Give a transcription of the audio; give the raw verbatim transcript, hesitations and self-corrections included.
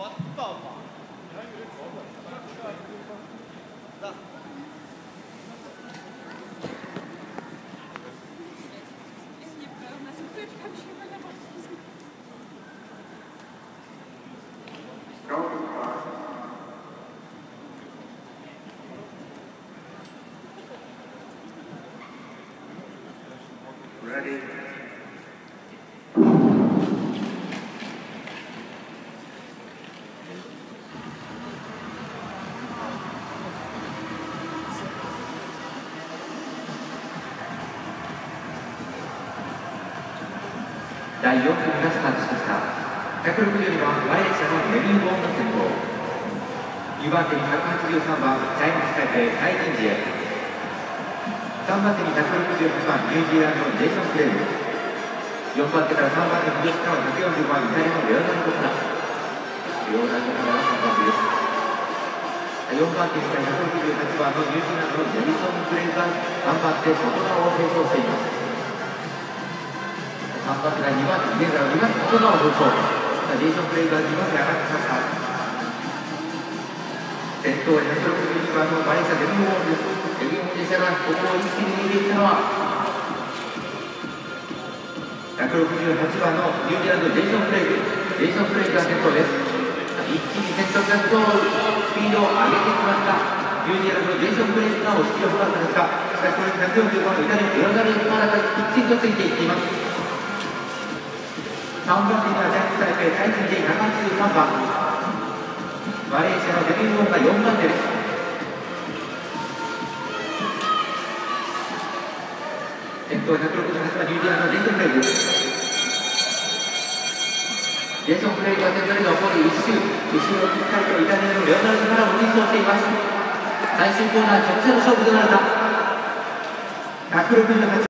Ready. だいよん組がスタートしました。ひゃくろくじゅうにばんマレーシアのメリー・ウォンが先頭、にばん手にひゃくはちじゅうさんばんチャイニーズ・タイペイタイ・ジンジエ、さんばん手にひゃくろくじゅうはちばんニュージーランドのジェイソン・クレイブ、よんばん手からさんばん手に吉川のひゃくよんじゅうばんイタリアのレオナルド・カナ、レオナルド・カナがさんばん手です。よんばん手にひゃくろくじゅうはちばんのニュージーランドのジェイソン・クレイブがさんばん手外側を並走しています。さんばん手がにばん手、現在はにばん手外側を並走。ジェイソン・クレイブがにばん手上がってきました。先頭はひゃくろくじゅうにばんのマレーシアデミウォールです。デミウォールでしたが、ここを一気に抜いていったのはひゃくろくじゅうはちばんのニュージーランドジェイソン・クレイブ。ジェイソン・クレイブが先頭です。一気に先頭に立つとスピードを上げてきました。ニュージーランドのジェイソン・クレイブが押し切りを図ったんですが、しかしこれにひゃくよんじゅうばんのイタリアのレオナルド・カナがきっちりとついていっています。さんばん手にはジャッジされてタイジンジェイひゃくはちじゅうさんばん、マレーシアのデビューウォンがよんばん手です。先頭ひゃくろくじゅうはちばんニュージーランドのジェイソン・クレイブ。ジェイソン・クレイブは先頭で残りいっ周、後ろをぴったりとイタリアのレオナルドからも追走しています。最終コーナー直線の勝負となるか。ひゃくろくじゅうはち